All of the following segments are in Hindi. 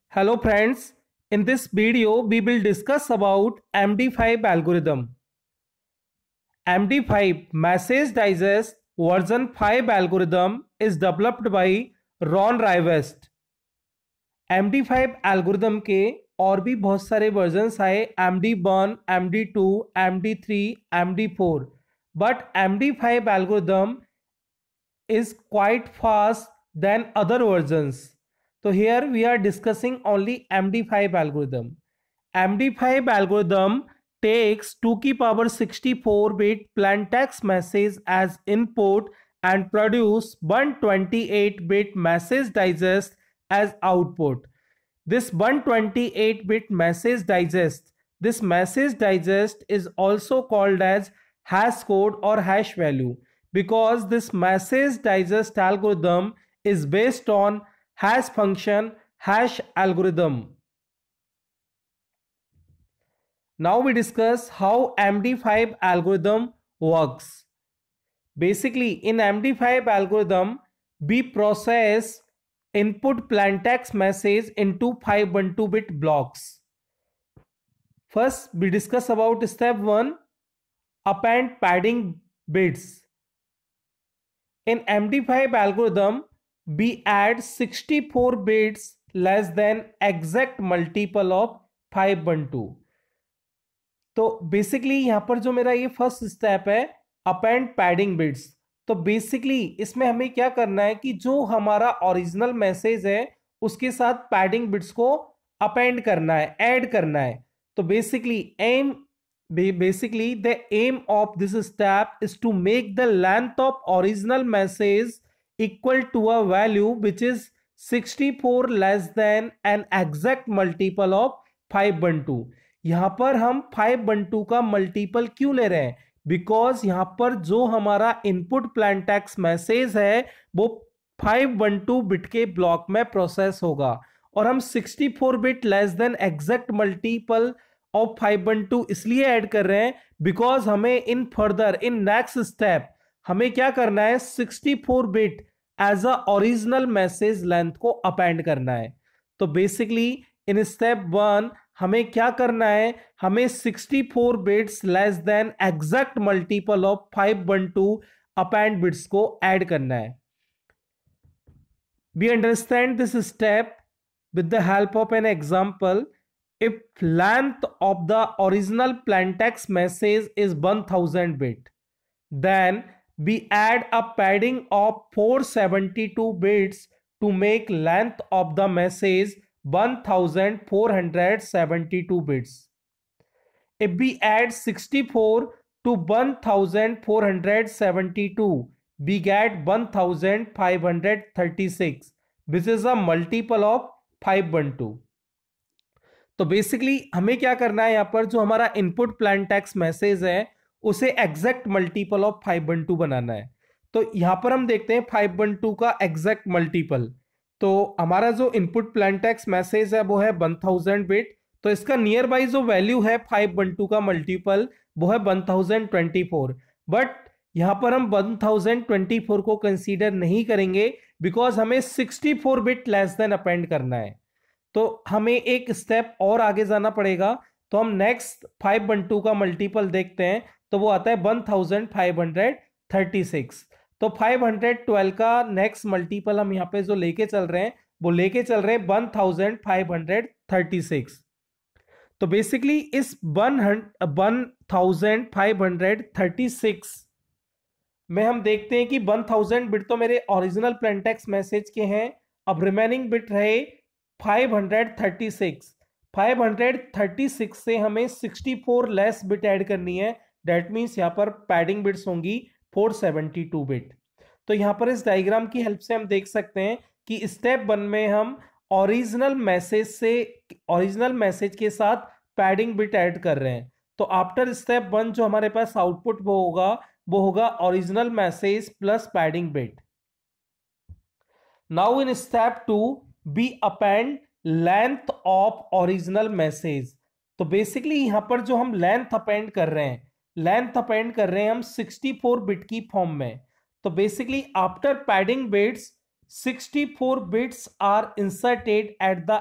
Hello friends, in this video we will discuss about MD5 algorithm. MD5 Message Digest version 5 algorithm is developed by Ron Rivest. MD5 algorithm के और भी बहुत सारे वर्जन्स आए MD1, MD2, MD3, MD4 but MD5 algorithm is quite fast than other versions. So here we are discussing only MD5 algorithm. MD5 algorithm takes 2 की power 64 bit plain text message as input and produce 128 bit message digest as output. This 128 bit message digest is also called as hash code or hash value because this message digest algorithm is based on hash function hash algorithm. Now we discuss how MD5 algorithm works. Basically in MD5 algorithm we process input plaintext message into 512-bit blocks. First we discuss about step 1, append padding bits. In MD5 algorithm we add 64 bits less than exact multiple of 512. तो बेसिकली यहां पर जो मेरा ये फर्स्ट स्टेप है अपेंड पैडिंग बिट्स, तो बेसिकली इसमें हमें क्या करना है कि जो हमारा ओरिजिनल मैसेज है उसके साथ पैडिंग बिट्स को अपेंड करना है, ऐड करना है. तो basically the aim of this step is to make the length of original message equal to a value which is 64 less than an exact multiple of 512. यहां पर हम 512 का मल्टीपल क्यों ले रहे हैं? बिकॉज यहां पर जो हमारा इनपुट प्लेन टेक्स्ट मैसेज है वो 512 बिट के ब्लॉक में प्रोसेस होगा और हम 64 bit less than exact multiple of 512 इसलिए ऐड कर रहे हैं बिकॉज हमें इन नेक्स्ट स्टेप हमें क्या करना है, 64 bit as a original message length को अपेंड करना है. तो बेसिकली इन स्टेप 1 हमें क्या करना है, हमें 64 bits less than exact multiple of 512 append bits को ऐड करना है. We understand this step with the help of an example. If length of the original plaintext message is 1000 bit, then we add a padding of 472 bits to make length of the message 1472 bits. If we add 64 to 1472, we get 1536, which is a multiple of 512. तो बेसिकली हमें क्या करना है, यहां पर जो हमारा इनपुट प्लेन टेक्स्ट मैसेज है उसे एग्जैक्ट मल्टीपल ऑफ 512 बनाना है. तो यहां पर हम देखते हैं 512 का एग्जैक्ट मल्टीपल. तो हमारा जो इनपुट प्लेन टेक्स्ट मैसेज है वो है 1000 बिट, तो इसका नियर बाई जो वैल्यू है 512 का मल्टीपल वो है 1024. बट यहां पर हम 1024 को कंसीडर नहीं करेंगे बिकॉज हमें 64 बिट लेस देन अपेंड करना है. तो हमें एक स्टेप और आगे जाना पड़ेगा. तो हम नेक्स्ट 512 का मल्टीपल देखते हैं, तो वो आता है 1536. तो 512 का नेक्स्ट मल्टीपल हम यहाँ पे जो लेके चल रहे हैं वो लेके चल रहे हैं 1536. तो बेसिकली इस 1536 में हम देखते हैं कि 1000 बिट तो मेरे ओरिजिनल प्लेन टेक्स्ट मैसेज के हैं. अब रिमेनिंग बिट रहे 536. 536 से हमें 64 लेस बिट ऐड करनी है. डेट मीन्स यहाँ पर पैडिंग बिट्स होंगी 472 बिट. तो यहाँ पर इस डायग्राम की हेल्प से हम देख सकते हैं कि स्टेप 1 में हम ओरिजिनल मैसेज के साथ पैडिंग बिट ऐड कर रहे हैं. तो आफ्टर स्टेप 1 जो हमारे पास आउटपुट वो होगा original message plus padding bit. Now in step 2 be append length of original message. तो बेसिकली यहां पर जो हम लेंथ अपेंड कर रहे हैं हम 64 बिट की फॉर्म में. तो basically after padding bits 64 bits are inserted at the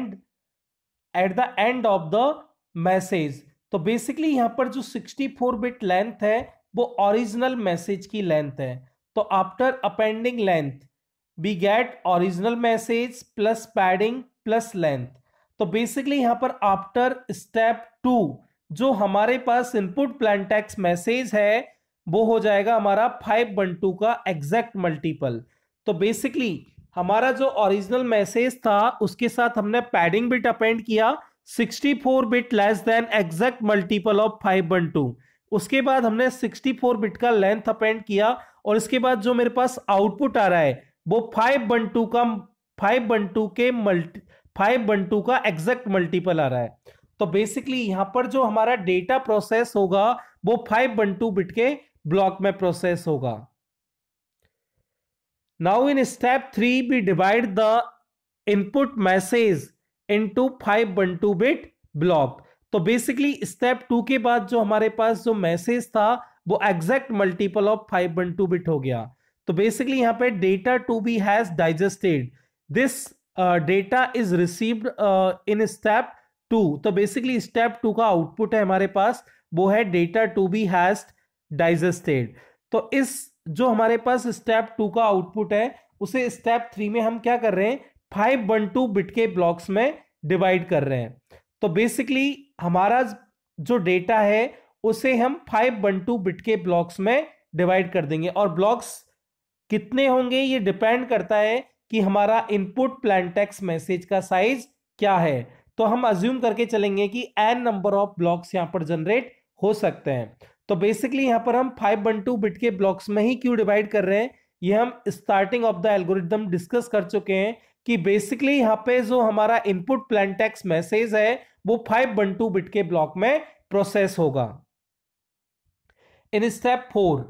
end of the message। तो बेसिकली यहां पर जो 64 बिट लेंथ है वो ओरिजिनल मैसेज की लेंथ है। तो after appending length we get original message plus padding plus length. तो बेसिकली यहां पर आफ्टर स्टेप 2 जो हमारे पास इनपुट प्लेन टेक्स्ट मैसेज है वो हो जाएगा हमारा 512 का एग्जैक्ट मल्टीपल। तो बेसिकली हमारा जो ओरिजिनल मैसेज था उसके साथ हमने पैडिंग बिट अपेंड किया 64 bit less than exact multiple of 512। उसके बाद हमने 64 बिट का लेंथ अपेंड किया और इसके बाद जो मेरे पास आउटपुट आ रहा है वो 512 का एग्जैक्ट मल्टीपल आ रहा है। तो बेसिकली यहां पर जो हमारा डेटा प्रोसेस होगा वो 512 बिट के ब्लॉक में प्रोसेस होगा। Now in step 3 we divide the input message into 512 bit block. तो बेसिकली स्टेप 2 के बाद जो हमारे पास जो मैसेज था वो एग्जैक्ट मल्टीपल ऑफ 512 बिट हो गया। तो बेसिकली यहां पे data to be has digested this data is received in step 2। तो बेसिकली स्टेप 2 का आउटपुट है हमारे पास वो है data to be has digested. तो इस जो हमारे पास स्टेप 2 का आउटपुट है उसे स्टेप 3 में हम क्या कर रहे हैं 512 बिट के ब्लॉक्स में डिवाइड कर रहे हैं। तो बेसिकली हमारा जो डेटा है उसे हम 512 बिट के ब्लॉक्स में डिवाइड कर देंगे और ब्लॉक्स कितने होंगे ये डिपेंड करता है कि हमारा इनपुट प्लेन टेक्स्ट मैसेज का साइज क्या है। तो हम अज्यूम करके चलेंगे कि n नंबर ऑफ ब्लॉक्स यहां पर जनरेट हो सकते हैं। तो बेसिकली यहां पर हम 512 बिट के ब्लॉक्स में ही क्यों डिवाइड कर रहे हैं ये हम starting of the algorithm discuss कर चुके हैं कि बेसिकली यहां पे जो हमारा इनपुट प्लेन टेक्स्ट मैसेज है वो 512 बिट के ब्लॉक में प्रोसेस होगा। In step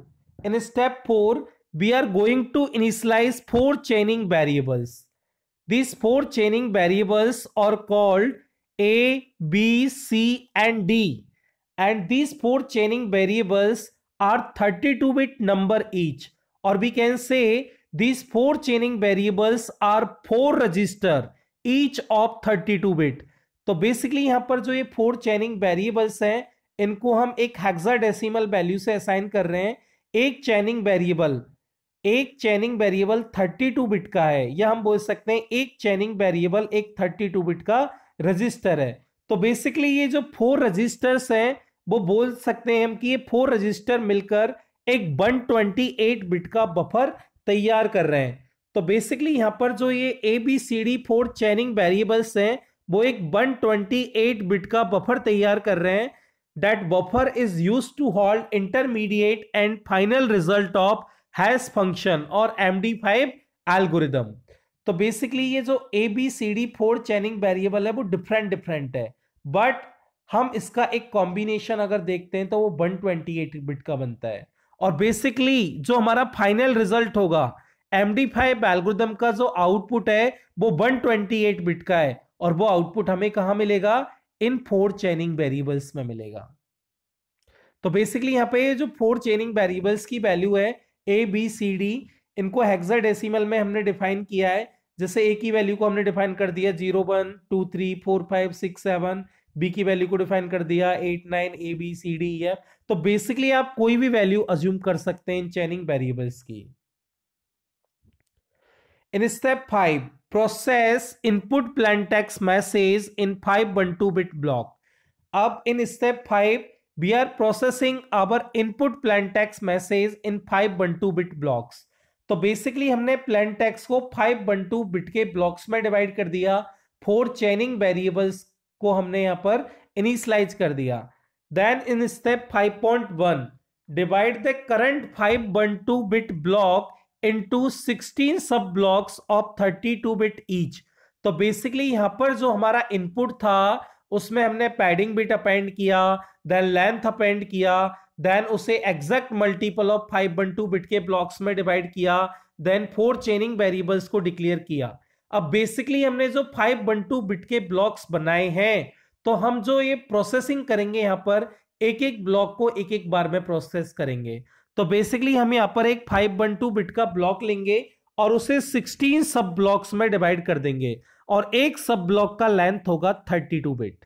4 we are going to initialize 4 chaining variables. These 4 chaining variables are called A, B, C and D. And these 4 chaining variables are 32-bit number each. Or we can say these 4 chaining variables are 4 register each of 32-bit. तो बेसिकली यहां पर जो ये 4 चैनिंग वेरिएबल्स हैं इनको हम एक हेक्साडेसिमल वैल्यू से असाइन कर रहे हैं। एक चैनिंग वेरिएबल 32 बिट का है या हम बोल सकते हैं एक चैनिंग वेरिएबल एक 32 बिट का रजिस्टर है। तो बेसिकली ये जो 4 रजिस्टर्स हैं वो बोल सकते हैं हम कि ये 4 रजिस्टर मिलकर एक 128 बिट का बफर तैयार कर रहे हैं। तो बेसिकली यहां पर जो ये ABCD 4 चैनिंग वेरिएबल्स हैं वो एक 128 बिट का बफर तैयार कर रहे हैं। That buffer is used to hold intermediate and final result of hash function और MD5 algorithm। तो बेसिकली ये जो ABCD 4 चैनिंग वेरिएबल है वो डिफरेंट है बट हम इसका एक कॉम्बिनेशन अगर देखते हैं तो वो 128 बिट का बनता है। और बेसिकली जो हमारा फाइनल रिजल्ट होगा MD5 एल्गोरिथम का जो आउटपुट है वो 128 बिट का है और वो आउटपुट हमें कहां मिलेगा इन 4 चेनिंग वेरिएबल्स में मिलेगा। तो बेसिकली यहां पे जो 4 चेनिंग वेरिएबल्स की वैल्यू है ABCD इनको हेक्साडेसिमल में हमने डिफाइन किया है। जैसे A की वैल्यू को हमने डिफाइन कर दिया 0 1 2 3 4 5 6 7, B की वैल्यू को डिफाइन कर दिया 8 9 ABCDEF। तो बेसिकली आप कोई भी वैल्यू अज्यूम कर सकते हैं इन चेनिंग वेरिएबल्स की। In step 5 process input plain text message in 512 bit block. अब in step 5 we are processing our input plain text message in 512 bit blocks. तो बेसिकली हमने प्लेन टेक्स्ट को 512 बिट के ब्लॉक्स में डिवाइड कर दिया। 4 चेनिंग वेरिएबल्स को हमने यहां पर इनिशियलाइज कर दिया। Then in step 5.1 divide the current 512 bit block into 16 sub blocks of 32 bit each. तो बेसिकली यहां पर जो हमारा इनपुट था उसमें हमने पैडिंग बिट अपेंड किया, देन लेंथ अपेंड किया, देन उसे एग्जैक्ट मल्टीपल ऑफ 512 बिट के ब्लॉक्स में डिवाइड किया, देन 4 चेनिंग वेरिएबल्स को डिक्लेयर किया। अब बेसिकली हमने जो 512 बिट के ब्लॉक्स बनाए हैं तो हम जो ये प्रोसेसिंग करेंगे यहां पर एक एक ब्लॉक को एक एक बार में प्रोसेस करेंगे। तो बेसिकली हम यहां पर एक 512 बिट का ब्लॉक लेंगे और उसे 16 सब ब्लॉक्स में डिवाइड कर देंगे और एक सब ब्लॉक का लेंथ होगा 32 bit.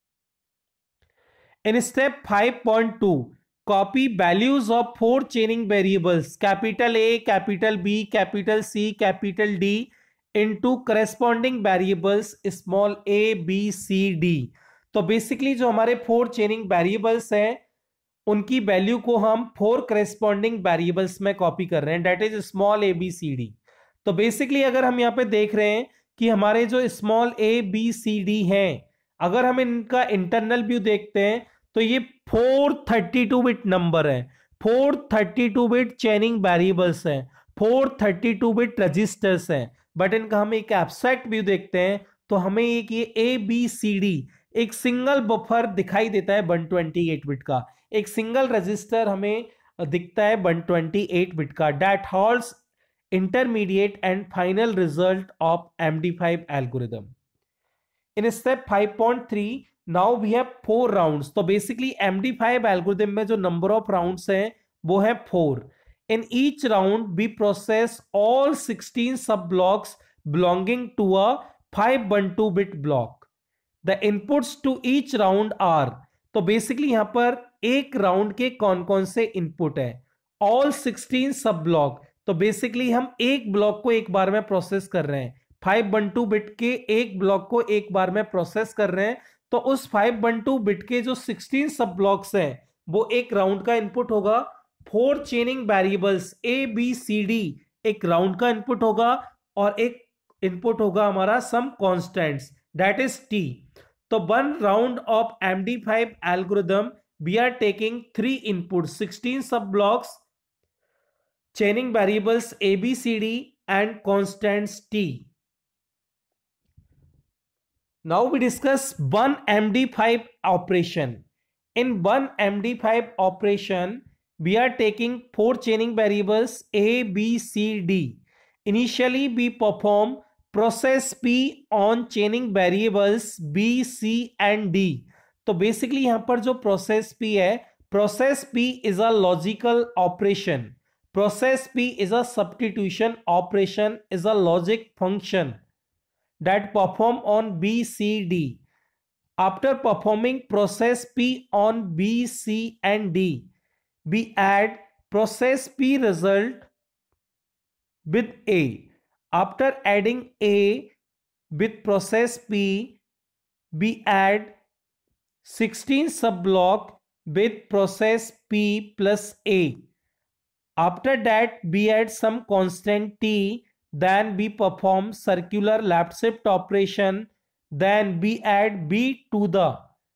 In step 5.2, copy values of four chaining variables capital A, capital B, capital C, capital D into corresponding variables small a, b, c, d। तो बेसिकली जो हमारे फोर चेनिंग वेरिएबल्स हैं उनकी वैल्यू को हम फोर करेस्पॉन्डिंग वेरिएबल्स में कॉपी कर रहे हैं, that is small A B C D. तो बेसिकली अगर हम यहाँ पे देख रहे हैं कि हमारे जो small A B C D हैं, अगर हम इनका इंटरनल व्यू देखते हैं तो ये 432 बिट नंबर है, 432 बिट चेनिंग वेरिएबल्स हैं, 432 बिट रजिस्टर्स हैं। बट इनका हम एक एब्स्ट्रैक्ट व्यू देखते हैं तो हमें एक ये ए बी सी डी एक सिंगल बफर दिखाई देता है 128 बिट का, एक सिंगल रजिस्टर हमें दिखता है 128 बिट का, that holds intermediate and final result of MD5 algorithm. In step 5.3 now we have 4 rounds. तो बेसिकली MD5 एल्गोरिथम में जो नंबर ऑफ राउंड्स हैं वो है 4। In each round we process all 16 sub blocks belonging to a 512 bit block. The inputs to each round are. तो बेसिकली यहां पर एक राउंड के कौन कौन से इनपुट है, ऑल 16 सब ब्लॉक। तो बेसिकली हम एक ब्लॉक को एक बार में प्रोसेस कर रहे हैं, 512 बिट के एक ब्लॉक को एक बार में प्रोसेस कर रहे हैं। तो उस 512 बिट के जो 16 सब ब्लॉक्स हैं वो एक राउंड का इनपुट होगा। 4 chaining variables A B C D एक राउंड का इनपुट होगा और एक इनपुट होगा हमारा some constants that is T. तो 1 round of MD5 algorithm we are taking 3 inputs, 16 sub blocks, chaining variables A, B, C, D and constants T. Now we discuss one MD5 operation. In one MD5 operation, we are taking 4 chaining variables A, B, C, D. Initially, we perform process P on chaining variables B, C and D. तो बेसिकली यहां पर जो प्रोसेस पी है, process P is a logical operation, process P is a substitution operation, is a logic function that perform on B C D. After performing process P on B C and D, we add process P result with A. After adding A with process P, we add 16 sub block with process P plus A. After that, we add some constant T. Then we perform circular left shift operation. Then we add B to the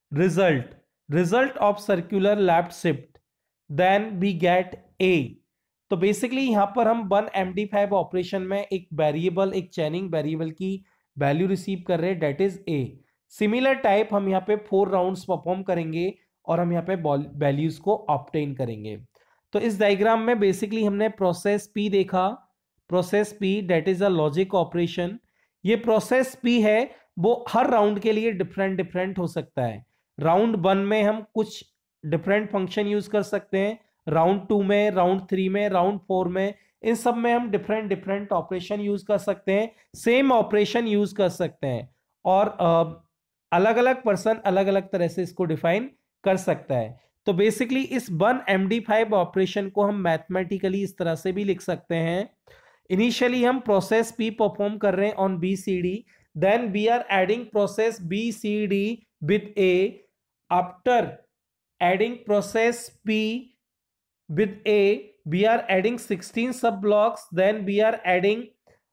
result of circular left shift. Then we get A. तो बेसिकली यहां पर हम 1 MD5 ऑपरेशन में एक वेरिएबल, एक चेनिंग वेरिएबल की वैल्यू रिसीव कर रहे हैं, that is A। Similar type हम यहाँ पे 4 राउंड्स परफॉर्म करेंगे और हम यहाँ पे वैल्यूज को ऑब्टेन करेंगे। तो इस डायग्राम में बेसिकली हमने प्रोसेस पी देखा, process P that is a logic operation. ये प्रोसेस पी है वो हर राउंड के लिए डिफरेंट हो सकता है। राउंड 1 में हम कुछ डिफरेंट फंक्शन यूज कर सकते हैं, राउंड 2 में, राउंड 3 में, राउंड 4 में, इन सब में हम डिफरेंट ऑपरेशन यूज कर सकते हैं, सेम ऑपरेशन यूज कर सकते हैं और अलग अलग पर्सन अलग अलग तरह से इसको डिफाइन कर सकता है। तो बेसिकली इस 1 MD5 ऑपरेशन को हम मैथमेटिकली इस तरह से भी लिख सकते हैं। इनिशियली हम प्रोसेस पी परफॉर्म कर रहे हैं on B C D, then we are adding process B C D with A. After adding process P with A, we are adding 16 sub blocks, then we are adding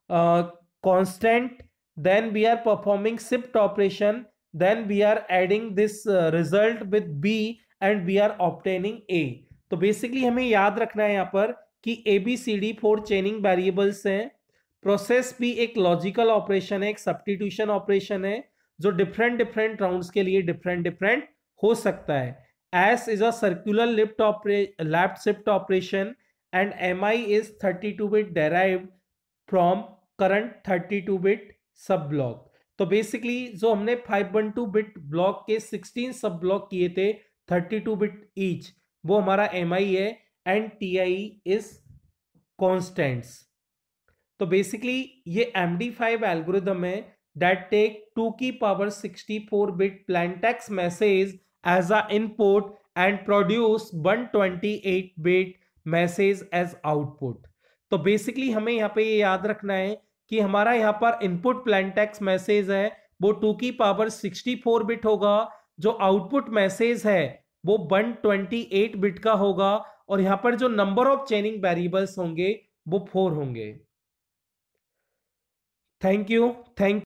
constant, then we are performing shift operation, then we are adding this result with B and we are obtaining A। तो बेसिकली हमें याद रखना है यहाँ पर कि ABCD 4 चेनिंग वेरिएबल्स हैं, प्रोसेस P एक लॉजिकल ऑपरेशन है, एक सब्स्टिट्यूशन ऑपरेशन है जो डिफरेंट राउंड्स के लिए डिफरेंट हो सकता है। S is a circular left shift operation and MI is 32 bit derived from current 32 bit सब ब्लॉक। तो बेसिकली जो हमने 512 बिट ब्लॉक के 16 सब ब्लॉक किए थे 32 बिट ईच, वो हमारा MI है एंड TI इज कॉन्स्टेंट्स। तो बेसिकली ये MD5 एल्गोरिदम है that take 2 की power 64 bit plain text message as a input and produce 128 bit message as output। तो बेसिकली हमें यहाँ पे ये याद रखना है कि हमारा यहाँ पर इनपुट प्लेन टेक्स्ट मैसेज है वो 2 की पावर 64 बिट होगा, जो आउटपुट मैसेज है वो 128 बिट का होगा, और यहाँ पर जो नंबर ऑफ चेनिंग वेरिएबल्स होंगे वो 4 होंगे। Thank you.